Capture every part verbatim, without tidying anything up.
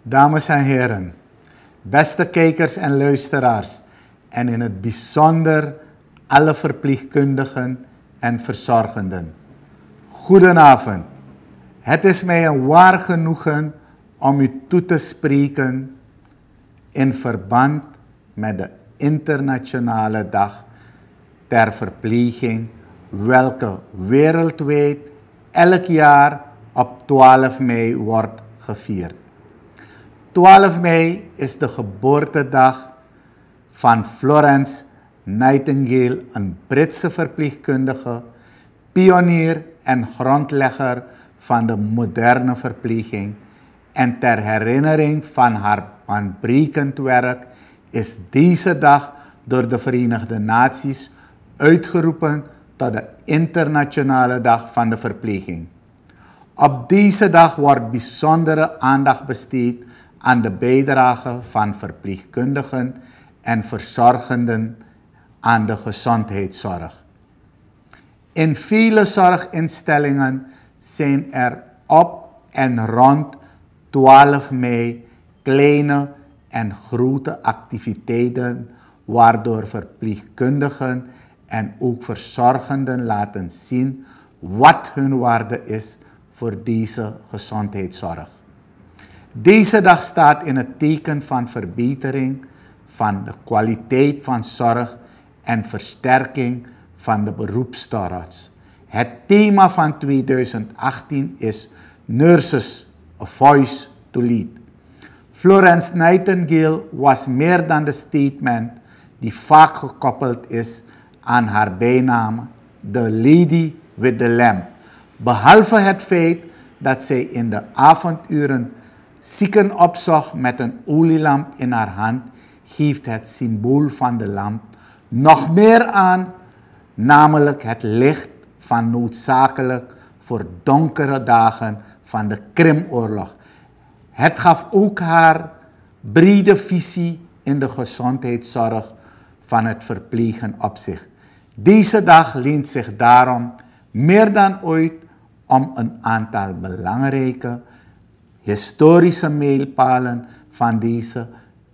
Dames en heren, beste kijkers en luisteraars en in het bijzonder alle verpleegkundigen en verzorgenden. Goedenavond. Het is mij een waar genoegen om u toe te spreken in verband met de Internationale Dag ter Verpleging, welke wereldwijd elk jaar op twaalf mei wordt gevierd. twaalf mei is de geboortedag van Florence Nightingale, een Britse verpleegkundige, pionier en grondlegger van de moderne verpleging. En ter herinnering van haar baanbrekend werk is deze dag door de Verenigde Naties uitgeroepen tot de Internationale Dag van de Verpleging. Op deze dag wordt bijzondere aandacht besteed aan de bijdrage van verpleegkundigen en verzorgenden aan de gezondheidszorg. In vele zorginstellingen zijn er op en rond twaalf mei kleine en grote activiteiten waardoor verpleegkundigen en ook verzorgenden laten zien wat hun waarde is voor deze gezondheidszorg. Deze dag staat in het teken van verbetering van de kwaliteit van zorg en versterking van de beroepsstatuts. Het thema van tweeduizend achttien is Nurses, a Voice to Lead. Florence Nightingale was meer dan de statement die vaak gekoppeld is aan haar bijnaam, The Lady with the Lamp. Behalve het feit dat zij in de avonduren zieken opzocht met een olielamp in haar hand, geeft het symbool van de lamp nog meer aan, namelijk het licht van noodzakelijk voor donkere dagen van de Krimoorlog. Het gaf ook haar brede visie in de gezondheidszorg van het verplegen op zich. Deze dag leent zich daarom meer dan ooit om een aantal belangrijke historische mijlpalen van deze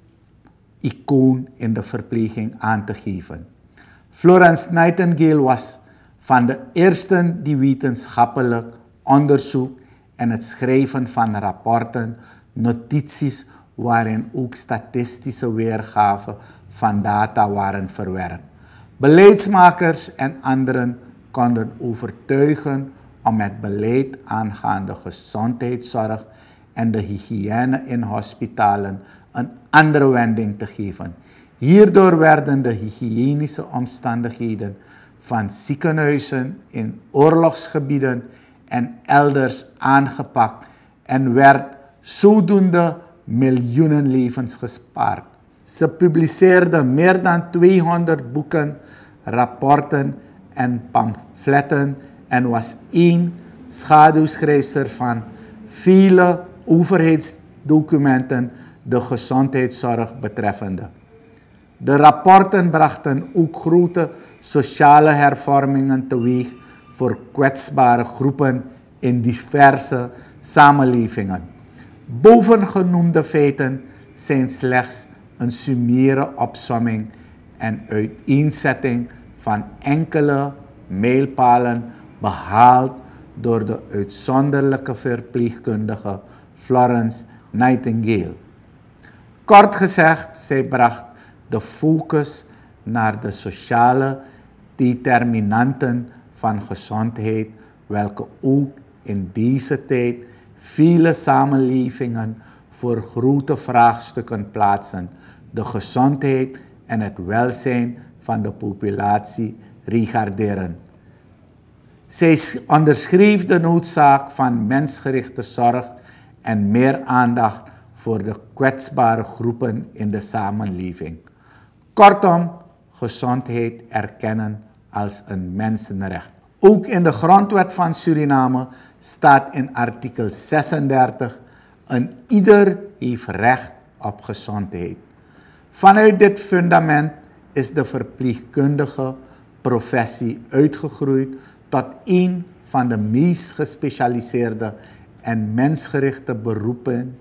icoon in de verpleging aan te geven. Florence Nightingale was van de eersten die wetenschappelijk onderzoek en het schrijven van rapporten, notities waarin ook statistische weergaven van data waren verwerkt. Beleidsmakers en anderen konden overtuigen om het beleid aangaande gezondheidszorg en de hygiëne in hospitalen een andere wending te geven. Hierdoor werden de hygiënische omstandigheden van ziekenhuizen in oorlogsgebieden en elders aangepakt en werd zodoende miljoenen levens gespaard. Ze publiceerde meer dan tweehonderd boeken, rapporten en pamfletten en was één schaduwschrijfster van vele overheidsdocumenten de gezondheidszorg betreffende. De rapporten brachten ook grote sociale hervormingen teweeg voor kwetsbare groepen in diverse samenlevingen. Bovengenoemde feiten zijn slechts een summaire opsomming en uiteenzetting van enkele mijlpalen behaald door de uitzonderlijke verpleegkundige Florence Nightingale. Kort gezegd, zij bracht de focus naar de sociale determinanten van gezondheid, welke ook in deze tijd vele samenlevingen voor grote vraagstukken plaatsen, de gezondheid en het welzijn van de populatie regarderen. Zij onderschreef de noodzaak van mensgerichte zorg en meer aandacht voor de kwetsbare groepen in de samenleving. Kortom, gezondheid erkennen als een mensenrecht. Ook in de grondwet van Suriname staat in artikel zesendertig: een ieder heeft recht op gezondheid. Vanuit dit fundament is de verpleegkundige professie uitgegroeid tot een van de meest gespecialiseerde en mensgerichte beroepen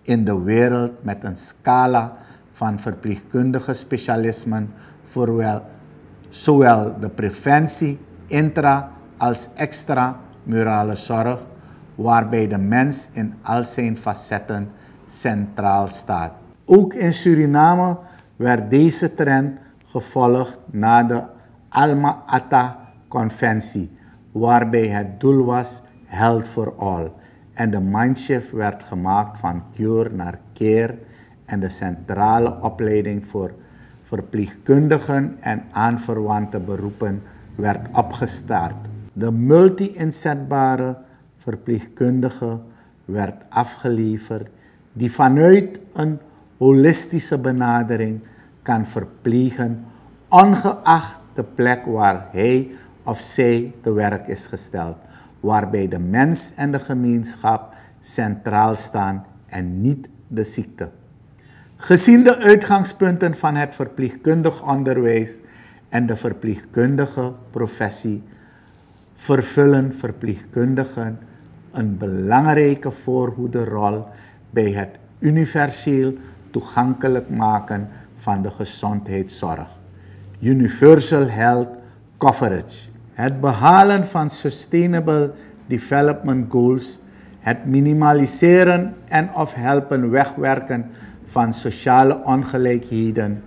in de wereld met een scala van verpleegkundige specialismen voor wel, zowel de preventie, intra- als extramurale zorg, waarbij de mens in al zijn facetten centraal staat. Ook in Suriname werd deze trend gevolgd na de Alma-Ata-conventie, waarbij het doel was Health for All. En de mindshift werd gemaakt van cure naar care en de centrale opleiding voor verpleegkundigen en aanverwante beroepen werd opgestart. De multi-inzetbare verpleegkundige werd afgeleverd die vanuit een holistische benadering kan verplegen, ongeacht de plek waar hij of zij te werk is gesteld, waarbij de mens en de gemeenschap centraal staan en niet de ziekte. Gezien de uitgangspunten van het verpleegkundig onderwijs en de verpleegkundige professie vervullen verpleegkundigen een belangrijke voorhoederrol bij het universeel toegankelijk maken van de gezondheidszorg. Universal Health Coverage. Het behalen van Sustainable Development Goals, het minimaliseren en of helpen wegwerken van sociale ongelijkheden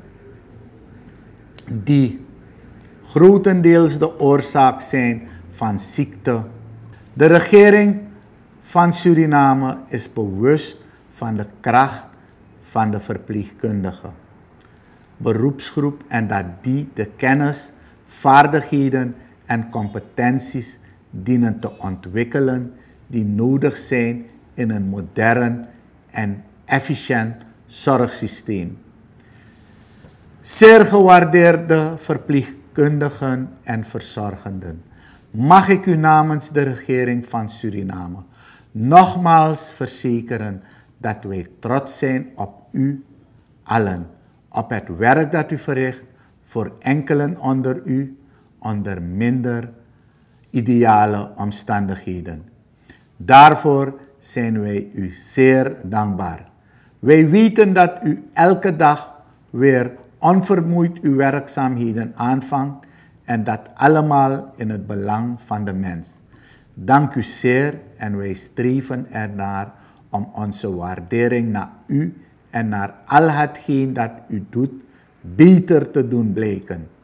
die grotendeels de oorzaak zijn van ziekte. De regering van Suriname is bewust van de kracht van de verpleegkundige beroepsgroep en dat die de kennis, vaardigheden en competenties dienen te ontwikkelen die nodig zijn in een modern en efficiënt zorgsysteem. Zeer gewaardeerde verpleegkundigen en verzorgenden, mag ik u namens de regering van Suriname nogmaals verzekeren dat wij trots zijn op u allen, op het werk dat u verricht voor enkelen onder u, onder minder ideale omstandigheden. Daarvoor zijn wij u zeer dankbaar. Wij weten dat u elke dag weer onvermoeid uw werkzaamheden aanvangt en dat allemaal in het belang van de mens. Dank u zeer en wij streven ernaar om onze waardering naar u en naar al hetgeen dat u doet beter te doen blijken.